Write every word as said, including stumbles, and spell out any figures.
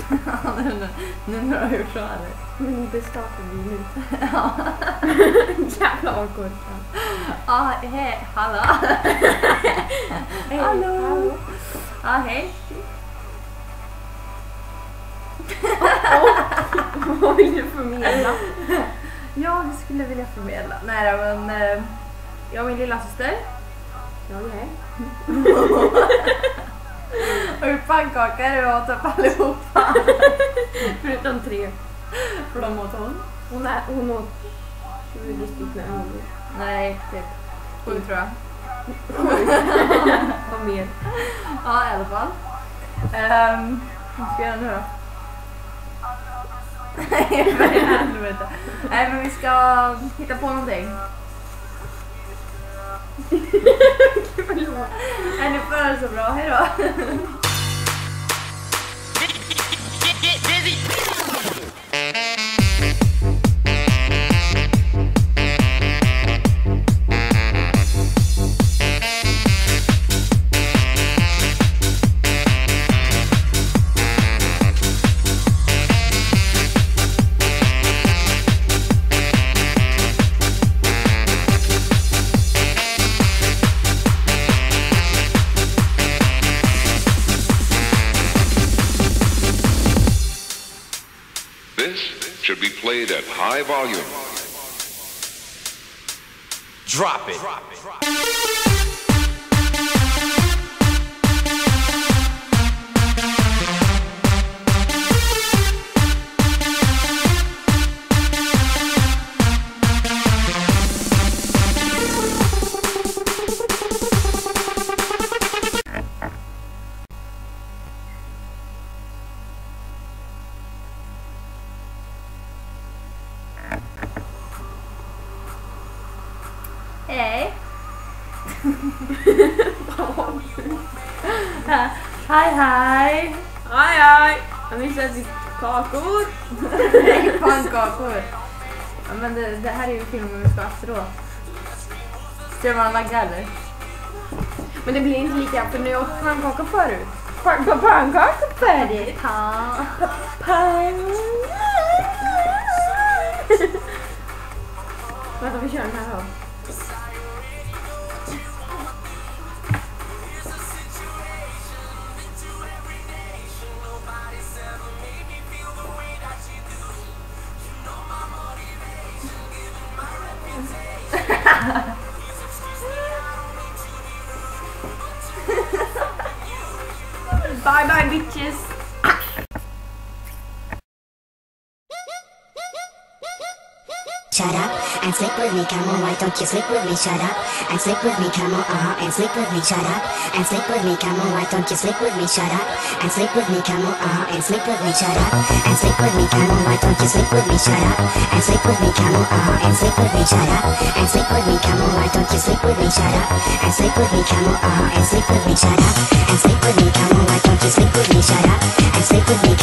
nu, nu när du har gjort så här. Men det startar vi nu. Ja. Jävla avgård. Ja, hej, hallå. Hej, Hallå. hallå. Ja, hej. Vad vill du förmedla? Jag skulle vilja förmedla. Nej då, men eh, jag och min lilla syster. Jag är här. Och gjort pannkakor och åt upp allihopa. Förutom tre. För de åt hon. Hon, är, hon åt tjugo stycken hon. Nej, typ sju tror jag. Vad mer? Ja, i alla fall. Um, vad ska jag göra nu då? Nej, vad i helvete. Nej, men vi ska hitta på någonting. Nej, nu får det så bra. Hej då. Should be played at high volume. Drop it. Hej. Hej, hej. Aj, aj. Jag missade ätit kakor. Nej, pannkakor. Ja, men det, det här är ju filmen vi ska efteråt. Ser man lagga eller? Men det blir inte lika, för nu har jag åt pannkakor förut. Pannkakor färdigt. Vänta, vi kör den här då. Bye bye bitches. Shut up and sleep with me, come on, why don't you sleep with me? Shut up and sleep with me, come on, uh-huh, and sleep with me. Shut up and sleep with me, come on, why don't you sleep with me? Shut up and sleep with me, come on, uh-huh, and sleep with me. Shut up and sleep with me, come on, why don't you sleep with me? Shut up and sleep with me, come on, uh-huh, and sleep with me. Shut up and sleep with me, come on, why don't you sleep with me? Shut up and sleep with me, come on, uh-huh, and sleep with me. Shut up and sleep with me, come on, why don't you sleep with me? Shut up and sleep with me.